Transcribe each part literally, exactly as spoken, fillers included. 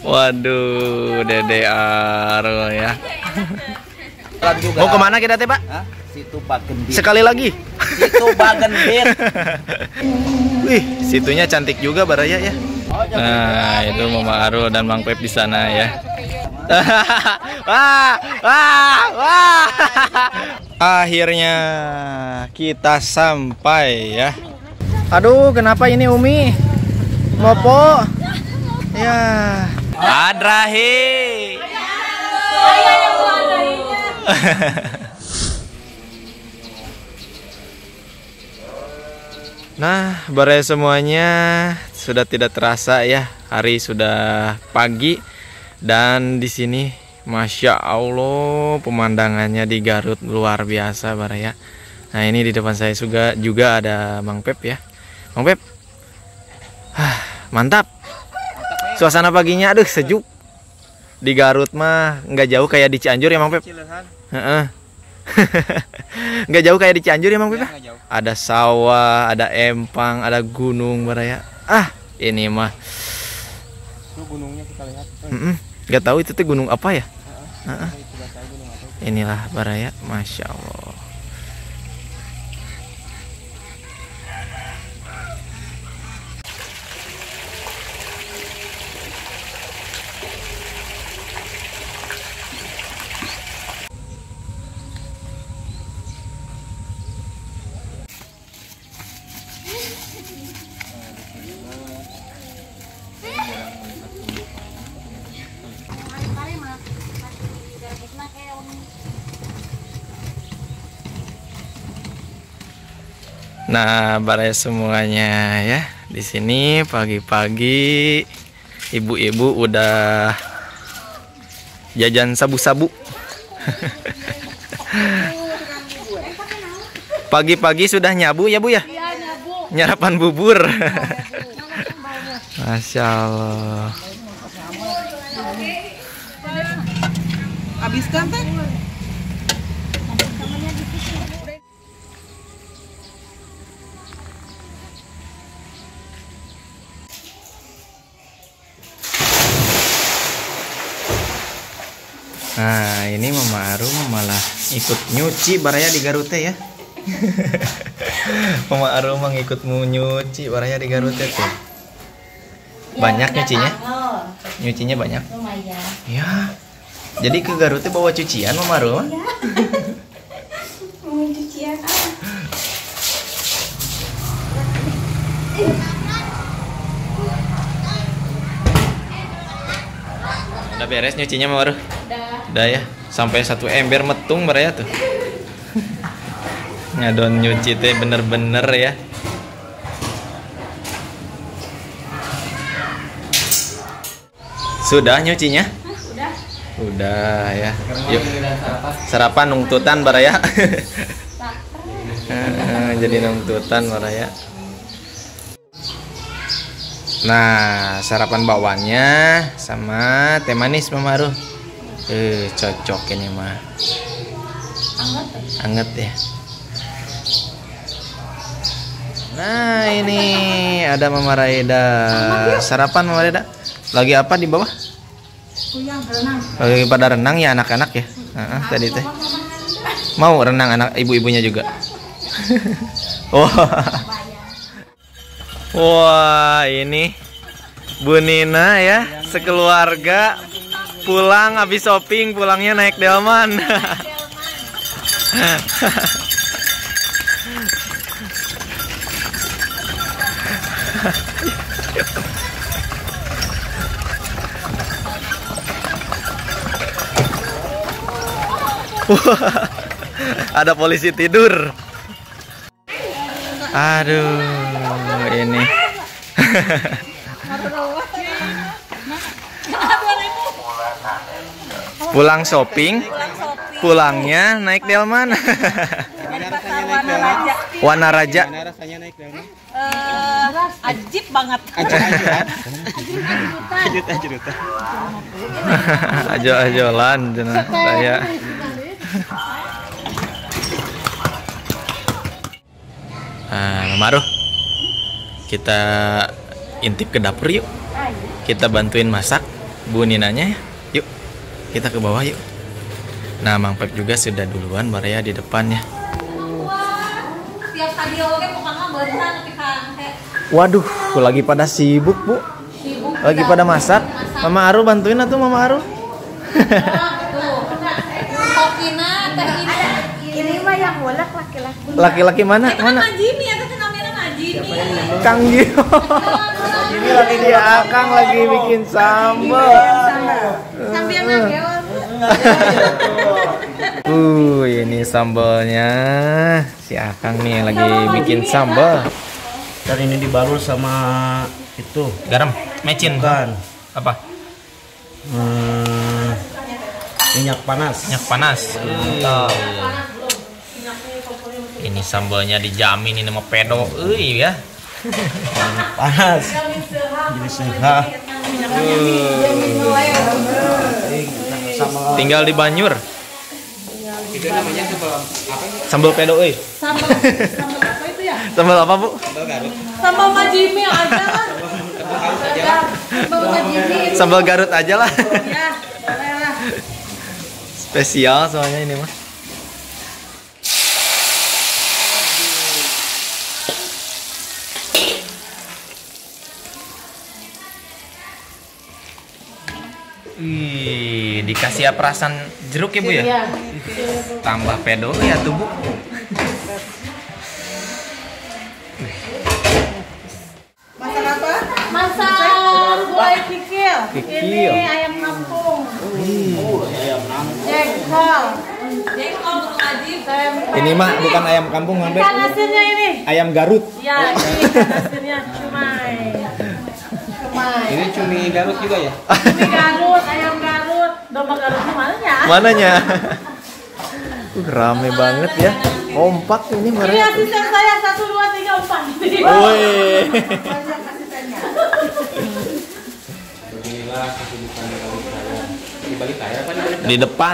Waduh, Dede Aro ya. Juga. Mau kemana kita teh, Pak? Hah? Situ Bagenbir. Sekali lagi. Situ Bagenbir. Wih, situnya cantik juga Baraya ya. Oh, nah, itu Mama Aro dan Mang Pep di sana ya. Wah, wah, wah. Akhirnya kita sampai ya. Aduh, kenapa ini Umi? Mopo? Ya. Adrahi. Nah, Baraya semuanya sudah tidak terasa ya. Hari sudah pagi dan di sini Masya Allah pemandangannya di Garut luar biasa Baraya. Nah, ini di depan saya juga juga ada Mang Pep ya. Mang Pep. Hah, mantap. Suasana paginya aduh sejuk. Di Garut mah nggak jauh kayak di Cianjur ya Mang Pep. Heeh. Nggak jauh kayak di Cianjur ya Mang Pep. Ya, ada sawah, ada empang, ada gunung Baraya. Ah, ini mah. Itu gunungnya kita lihat. Heeh. Nggak tahu itu tuh gunung apa ya? Heeh. Inilah Baraya, Masya Allah. Nah, Baraya semuanya ya. Di sini pagi-pagi ibu-ibu udah jajan sabu-sabu. Pagi-pagi sudah nyabu ya Bu ya? Iya, nyabu. Nyarapan bubur. Masya Allah. Habiskan teh. Nah, ini Mama Aro malah ikut nyuci Baraya di Garut ya. Mama Aro mah ikut mau nyuci Baraya di Garut tuh. Banyak nyucinya? Nyucinya banyak? Lumayan. Ya. Jadi ke Garut bawa cucian Mama Aro? Iya. Mau cucian ah. Udah beres nyucinya Mama Aro? Udah. Udah ya. Sampai satu ember metung Baraya tuh. Ngadon nyuci teh bener-bener ya. Sudah nyucinya? Udah. Udah ya. Yuk. Sarapan nungtutan Baraya. Jadi nungtutan Baraya. Nah, sarapan bawangnya sama teh manis Mama Aro. Eh, cocok ini mah. Anget. Anget ya. Nah, ini ada Mama Raida. Sarapan Mama Raida. Lagi apa di bawah? Kuyang renang. Lagi pada renang ya anak-anak ya. Heeh, tadi teh. Mau renang anak ibu-ibunya juga. Wah. Wah, ini Bu Nina ya, sekeluarga pulang habis shopping, pulangnya naik delman. Wah, ada polisi tidur. Aduh, ini. Pulang shopping, pulangnya naik delman. Warna Raja. Gimana rasanya naik delman? Uh, ajib banget. Ajut ajut. Ajo-ajolan cenah saya. Ah, Mama Aro, kita intip ke dapur yuk. Kita bantuin masak. Bu Ninanya ya. Yuk, kita ke bawah yuk. Nah, Mang Pep juga sudah duluan Baraya di depannya. Tiap kali oke pokoknya berenang tapi kan Waduh, lagi pada sibuk Bu. sibuk. Lagi pada masak. Mama Aru bantuin atuh Mama Aru. Kokina teh ini. Ini mah yang golak laki-laki. Laki-laki mana? Itu Mana? kan Jimmy atau kan namanya nama Jimmy. Kang Gio. Ini lagi dia Akang lagi bikin sambal. Sambil ngegeol. Uh, ini sambalnya. Si Akang nih lagi bikin sambal. Dan ini dibarul sama itu Garam, mecin. bukan Apa? hmm, minyak panas. Minyak panas. Uh. Ini sambalnya dijamin ini sama pedo. Euy ya. Minyak panas. Jadi sehat. Sama Tinggal di Banyur. itu namanya sambal apa? Sambal pedo euy. Sambal sambal apa itu ya? Sambal apa, Bu? Sambal Garut. Sambal sama Jimmy aja lah. Sambal sama Jimmy. Sambal Garut aja lah. Ya, boleh lah. Spesial soalnya ini mah. Wih, dikasih perasan jeruk ya Bu ya? Iya. Tambah pedo ya tuh Bu. Masak apa? Masak gulai kikil. Kikil. Ini ayam kampung. Jengkol. Jengkol Bro Ajib. Ini mah bukan ayam kampung, Mang Beb. Ikan asinnya ini. Ayam Garut. Ya, ini ikan asinnya cumai. Cumai. Ini cumi Garut juga ya? Ini Garut, ayam Garut. Domba Garutnya mana ya? Mananya? Uh, rame banget ya. Kompak ini Ini mereka. asisten saya satu dua tiga empat. Woi. Di depan.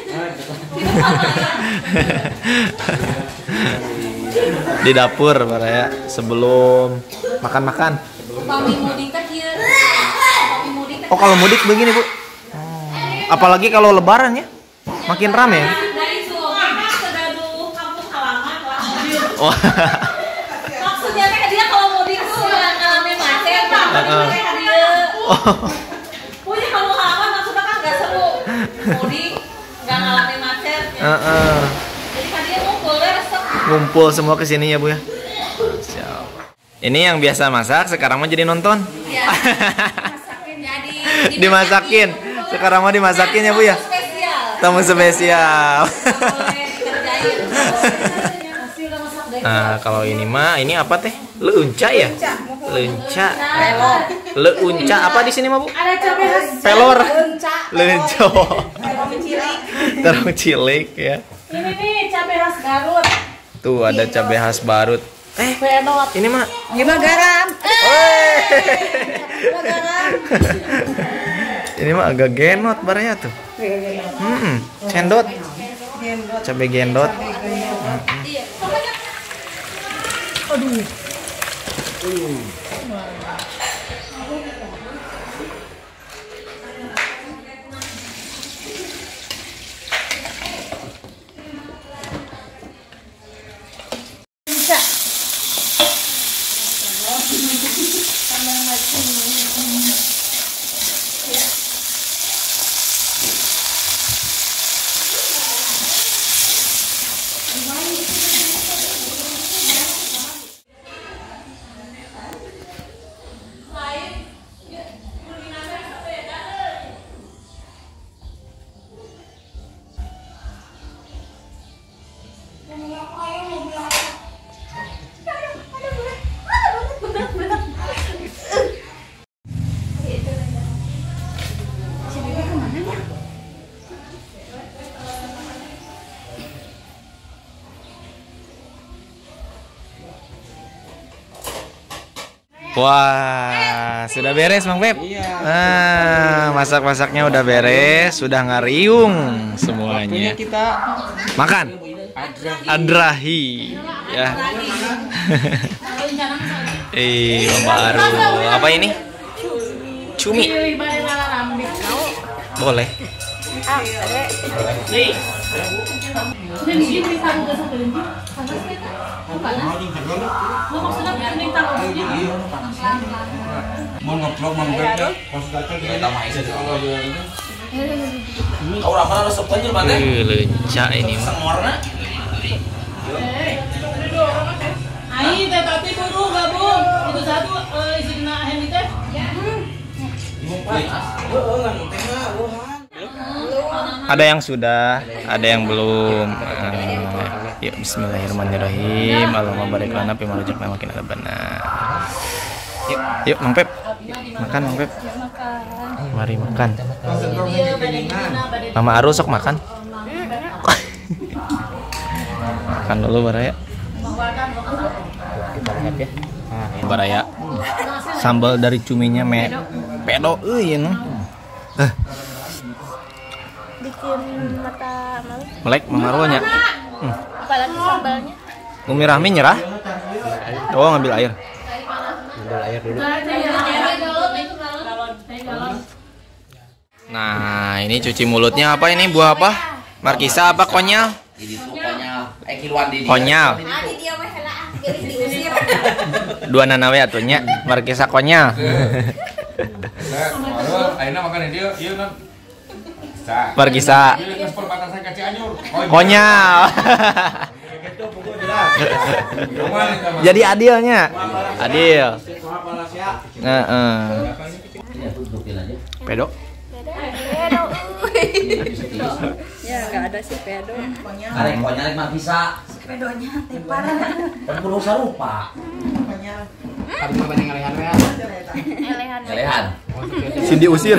Di dapur Baraya sebelum makan-makan. Pami mudik kan dia. Pami mudik kan. Oh, kalau mudik begini, Bu. Apalagi kalau lebaran ya. Makin rame ya. Dari Sulawesi sedaduh kampung halaman lah. Oh. Maksudnya kan dia kalau mudik tuh nggak ngalamin macet, Heeh. kayak dia. Oh. Punya kampung halaman maksudnya kan nggak seru. Mudik nggak ngalamin macet. Heeh. Jadi kan dia ngumpul ya resep. Ngumpul semua ke sini ya, Bu ya. Siap. Ini yang biasa masak, sekarang mah jadi nonton. Ya. Masakin jadi. Dimasakin. Sekarang mah dimasakin ya, Bu ya. Spesial. Tamu spesial. Boleh dikerjain. Pasti udah masak deh. Nah, kalau ini mah ini apa teh? Leunca ya? Leunca. Leunca apa di sini mah, Bu? Ada cabai khas. Pelor. Leunca. Leunco. Terong cilik. Terong cilik ya. Ini nih cabai khas Garut. Tuh ada cabai khas Barut. Eh, Pedot. ini mah. Gimana garam? Eh. garam. Ini mah agak genot baranya tuh. Hmm, cendot. Cabai gendot. Iya. Aduh. Bisa. Wah, sudah beres Mang Beb. Iya. Nah, masak-masaknya udah beres, sudah ngariung semuanya. Kita Makan. Adrahi. Ya. Eh, Mama Aru. Apa ini? Cumi. Pilih bareng ala rambik. Boleh. Ah, ada. Eh, lecak ini mah. Ai, teh tati buru gabung. Itu satu eh isina hemi teh. Ada yang sudah, ada yang belum. Uh, yuk bismillahirrahmanirrahim. Allahumma barik lana fi ma razaqtana makin ada benar. Yuk, yuk Mang Pep. Makan Mang Pep. Mari makan. Mama Aru sok makan. Makan dulu Baraya. Baraya. Sambal dari cuminya me pedo euy nu. Eh, Bikin mata malu. melek Mama Aru nya. Hmm. Apalagi sambalnya. Umi Rahmi nyerah. Oh, ngambil air. Nah, ini cuci mulutnya apa ini? Buah apa? Markisa apa konyal? Konyal. Dua nanawe atunya. Markisa konyal. Ayeuna makan dia, ieu non. Markisa Ieu perbatasan ka Cianjur. konyal. Jadi adilnya. Adil. Heeh. Pedo. Ya, enggak ada sih pedo. Arek konyol mah bisa. Pedonya tepar. Kan kudu sarupa. Elehan. Elehan. Cindy usir.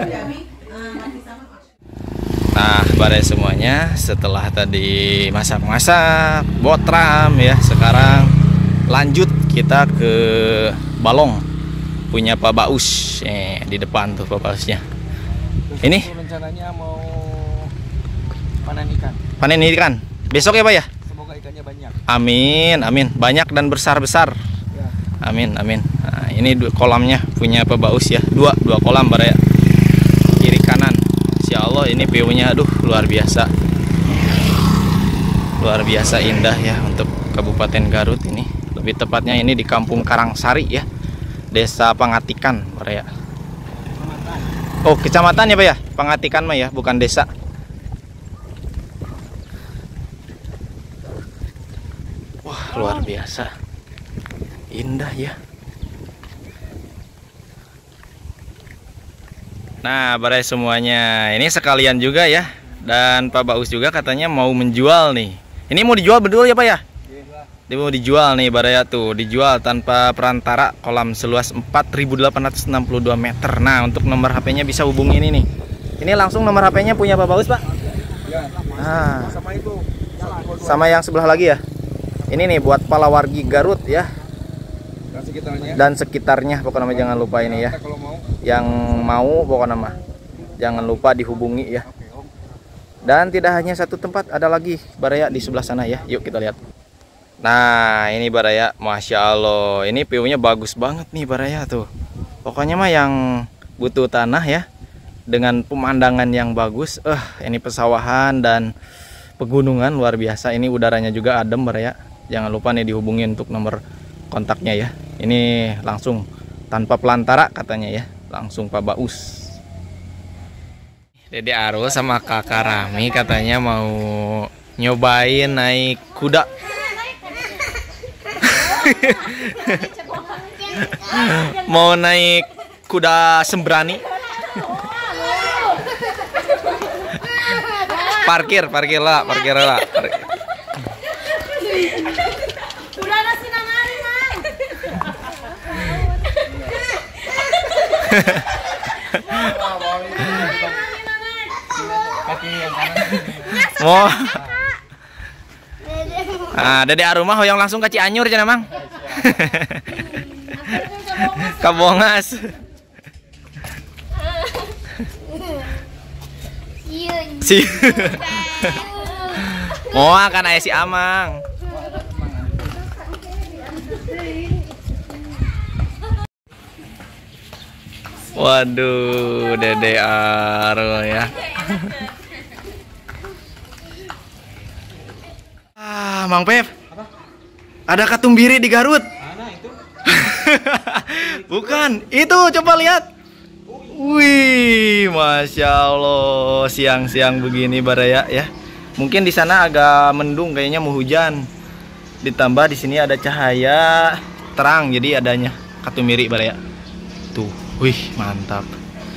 Nah, bare semuanya setelah tadi masak-masak, botram ya, sekarang lanjut kita ke balong punya Pak Baus. Eh, di depan tuh Pak Bausnya. Ini rencananya mau panen ikan. panen ikan. Besok ya, Pak ya? Semoga ikannya banyak. Amin, amin. Banyak dan besar-besar. Ya. Amin, amin. Nah, ini dua kolamnya punya Pak Baus ya. Dua, dua kolam bare. Kiri kanan. Insya Allah ini view-nya aduh luar biasa. Luar biasa indah ya untuk Kabupaten Garut ini. Lebih tepatnya ini di Kampung Karangsari ya. Desa Pangatikan bare ya. Oh, kecamatan ya, Pak ya? Pangatikan mah ya, bukan desa. Wah, luar biasa. Indah ya. Nah, bare semuanya. Ini sekalian juga ya. Dan Pak Baus juga katanya mau menjual nih. Ini mau dijual betul ya, Pak ya? Dia mau dijual nih Baraya tuh, dijual tanpa perantara, kolam seluas empat ribu delapan ratus enam puluh dua meter. Nah, untuk nomor H P-nya bisa hubungi ini nih. Ini langsung nomor H P-nya punya Pak Baus, Pak? Ya. Nah, sama itu. Sama yang sebelah lagi ya. Ini nih buat palawargi Garut ya. Dan sekitarnya. Dan sekitarnya pokoknya jangan lupa ini ya. Kalau mau. Yang mau pokoknya mah jangan lupa dihubungi ya. Dan tidak hanya satu tempat, ada lagi Baraya di sebelah sana ya. Yuk kita lihat. Nah, ini Baraya, Masya Allah. Ini view-nya bagus banget nih Baraya tuh. Pokoknya mah yang butuh tanah ya, dengan pemandangan yang bagus. Eh, ini pesawahan dan pegunungan luar biasa. Ini udaranya juga adem Baraya. Jangan lupa nih dihubungi untuk nomor kontaknya ya. Ini langsung tanpa pelantara katanya ya. Langsung Pak Baus. Dede Aru sama Kakak Rami katanya mau nyobain naik kuda. Mau naik kuda sembrani. Parkir, parkir lah, parkir lah. Udah nasi namari, Mang. Mau. Ah, Dede Arumah hoyong langsung ke Cianjur cenah, Mang. Kabongas. Si. Mau kan aya si Amang. Waduh, Dede Aro ya. Ah, Mang Pep. Ada katumbiri di Garut. Mana itu? Bukan, itu coba lihat. Wih, masya Allah, siang-siang begini Baraya ya. Mungkin di sana agak mendung, kayaknya mau hujan. Ditambah di sini ada cahaya terang, jadi adanya katumbiri Baraya. Tuh, wih mantap.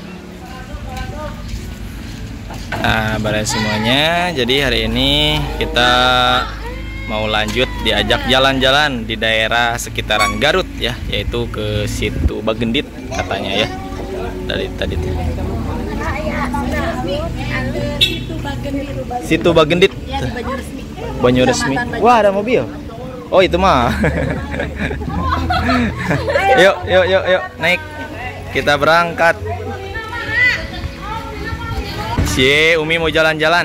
Nah, Baraya semuanya. Jadi hari ini kita mau lanjut diajak jalan-jalan di daerah sekitaran Garut ya, yaitu ke Situ Bagendit katanya ya. Dari tadi tuh. Situ Bagendit. Banyu Resmi. Wah, ada mobil. Oh, itu mah. Yuk, yuk, yuk, yuk, naik. Kita berangkat. Si Umi mau jalan-jalan.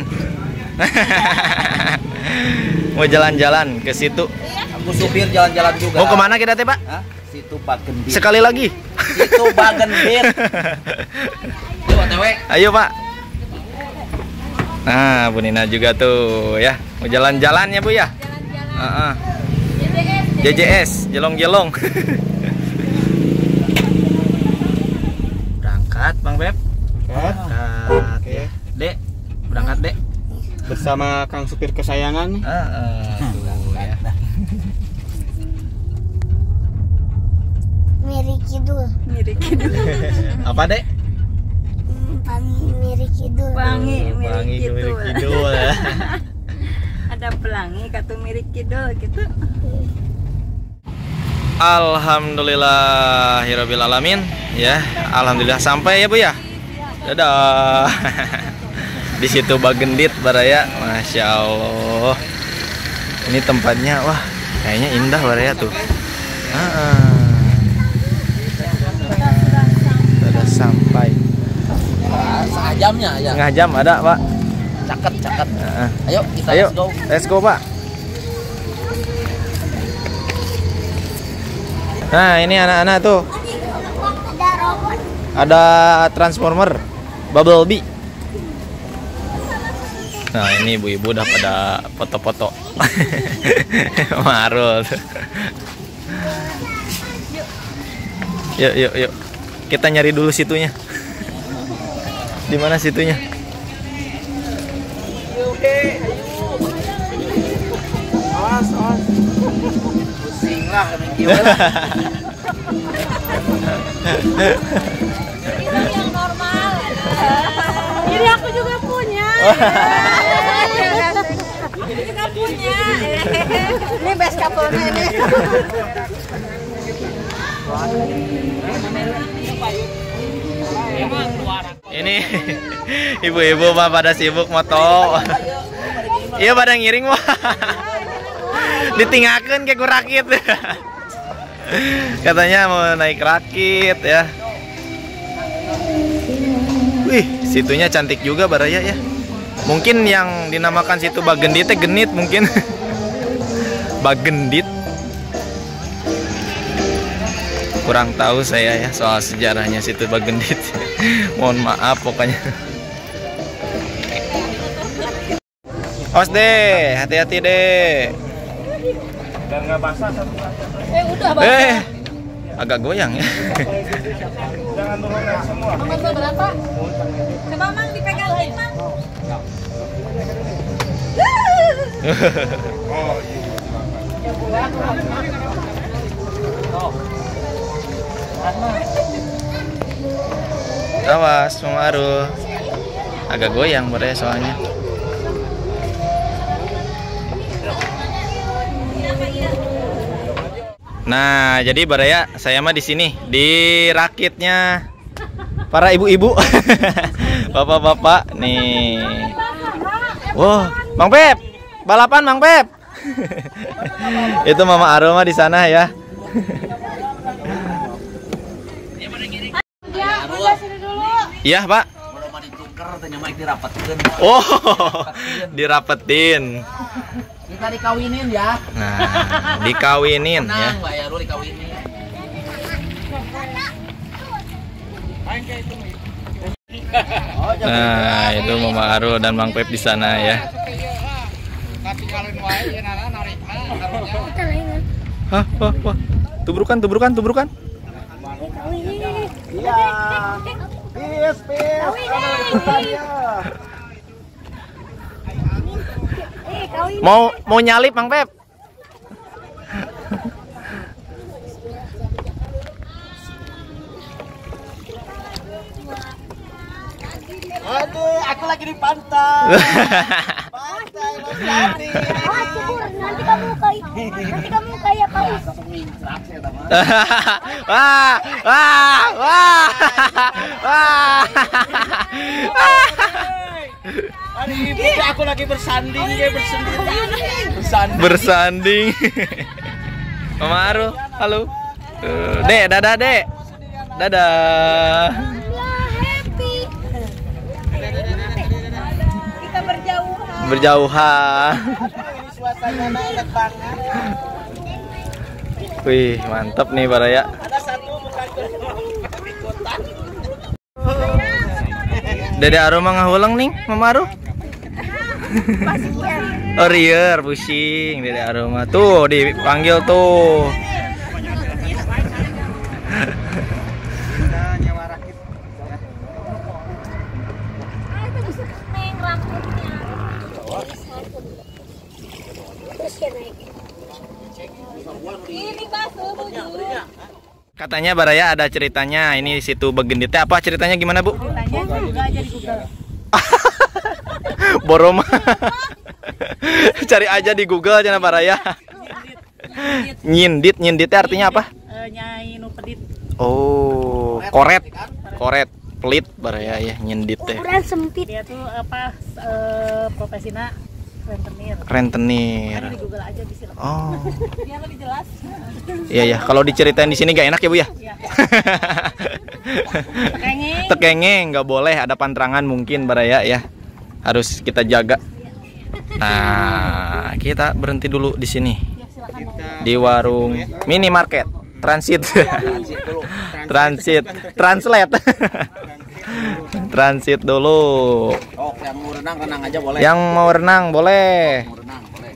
Mau jalan-jalan ke situ. Aku supir jalan-jalan juga. Mau kemana kita teh, Pak? Hah? Situ Bagendit. Sekali lagi. Situ Bagendit. Yuk, O T W. Ayo, Pak. Nah, Bu Nina juga tuh ya. Mau jalan-jalan ya, Bu ya? Heeh. J J S, jelong-jelong. Berangkat, Bang Beb. Berangkat. Ya. Dek, berangkat, Dek. Bersama Kang supir kesayangan nih. Heeh. Tuh ya. Miri Kidul. Miri Kidul. Apa, Dek? Pangi Miri Kidul. Wangi Miri Wangi Kidul. Miri Kidul. Ada pelangi katu Miri Kidul gitu. Alhamdulillahirabbil alamin ya. Alhamdulillah sampai ya, Bu ya. Dadah. Di Situ Bagendit Baraya, masya Allah. Ini tempatnya, wah, kayaknya indah Baraya tuh. Ah, sudah sampai. Setengah jamnya ya. Setengah jam ada, Pak. Caket, caket. Ah, Ayo kita Ayo, let's go. let's go, Pak. Nah, ini anak-anak tuh. Ada robot. Ada Transformer, Bumblebee. Nah, ini ibu-ibu udah pada foto-foto. Marul. Yuk, yuk, yuk. Kita nyari dulu situnya. Di mana situnya? Awas, awas. Pusing lah Ini yang normal. Ini aku juga punya. Kita punya. Ini best couple-nya ini. Ini ibu-ibu mah pada sibuk moto. Iya pada ngiring mah. Ditinggalkan kayak gue rakit. Katanya mau naik rakit ya. Wih, situnya cantik juga Baraya ya. Mungkin yang dinamakan situ Bagendit teh genit mungkin. Bagendit. Kurang tahu saya ya soal sejarahnya situ Bagendit. Mohon maaf pokoknya. Awas deh, hati-hati deh. Biar nggak basah satu-satu. Eh udah Bang. Eh, agak goyang ya. Jangan turunin semua. Mang berapa? Coba Mang dipegangin Mang. Oh, iya. Awas, Mama Arul. Agak goyang Baraya soalnya. Nah, jadi Baraya, saya mah di sini di rakitnya para ibu-ibu, bapak-bapak nih. Wow, Bang Pep, balapan Bang Pep. Itu Mama Arul mah di sana ya. Iya, Pak. Udah mah ditukar tanya Mike dirapetin. Oh, dirapetin. Kita dikawinin ya. Nah, dikawinin ya. Tenang, Mbak Yarul dikawinin. Nah, itu Mama Aru dan Mang Pep di sana ya. Hah, wah, wah. Tubrukan, tubrukan, tubrukan. Iya. Pis, pis. Mau mau nyalip Mang Pep? Aduh, aku lagi di pantai. Pantai Losari. Nanti kamu kayak nanti kamu kayak paus. Wah, wah, wah, wah. Aduh, aku lagi bersanding, dia bersendiri. Bersanding. Bersanding. Mama Aru, halo. Tuh, Dek, dadah, Dek. Dadah. Kita berjauhan. Berjauhan. Suasananya enak banget. Wih, mantap nih Baraya. Ada satu bukan ikutan. Dede Aru mah ngahulang nih, Mama Aru. Oh rieur, pusing Dede Aru mah. Tuh dipanggil tuh. Katanya Baraya ada ceritanya, ini situ Begenditnya apa ceritanya gimana Bu? Tanya juga aja di Google. Boroma. Cari aja di Google aja Baraya. Nyindit, nyinditnya artinya apa? Eh, Nyai nu pedit. Oh, koret, koret, pelit Baraya ya, nyindit teh. Ukuran sempit. Dia tuh apa eh, profesinya rentenir. Rentenir. Di Google aja bisa. Oh, Biar lebih jelas. iya ya. Kalau diceritain di sini gak enak ya Bu ya? Tekengeng. Tekengeng nggak boleh, ada panterangan mungkin Baraya ya. Harus kita jaga. Nah, kita berhenti dulu di sini. Di warung minimarket transit. Transit, translate. Transit dulu. Oh, yang mau renang renang aja boleh. Yang mau renang boleh. Mau renang boleh.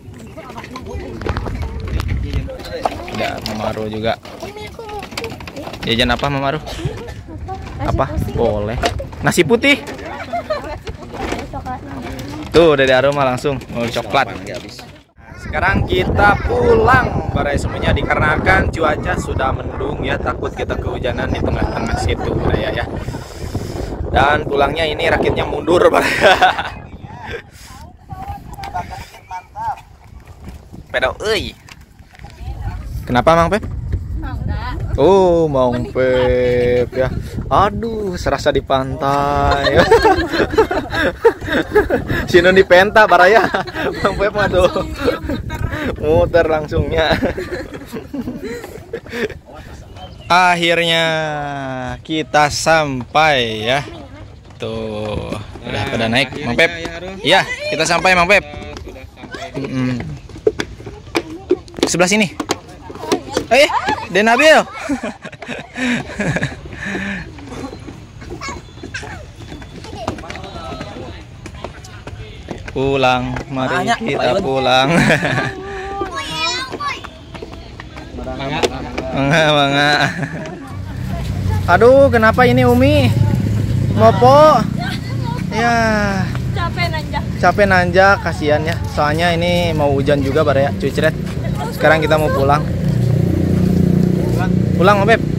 Ada Mama Aru juga. Jajan apa Mama Aru? Apa? Boleh. Nasi putih. Tuh Dede Aru mah langsung mau coklat. Sekarang kita pulang Baraya semuanya, dikarenakan cuaca sudah mendung ya, takut kita kehujanan di tengah-tengah situ Baraya ya. Dan pulangnya ini rakitnya mundur Baraya. Pedal euy. Kenapa Mang Pep? Oh, Mang Pep ya. Aduh, serasa di pantai. Sino di penta Baraya. Mang Pep mah tuh. Muter langsungnya. Akhirnya kita sampai ya. Tuh, udah pada naik Mang Pep. Iya, kita sampai Mang Pep. Mm-mm. Sebelah sini. Eh, Den Nabil. Pulang, mari kita pulang. Mangga, mangga. Aduh, kenapa ini Umi? Mopo. Ya. Capek nanjak. Capek nanjak, kasihan ya. Soalnya ini mau hujan juga Baraya, cucret. Sekarang kita mau pulang. Pulang, Beb.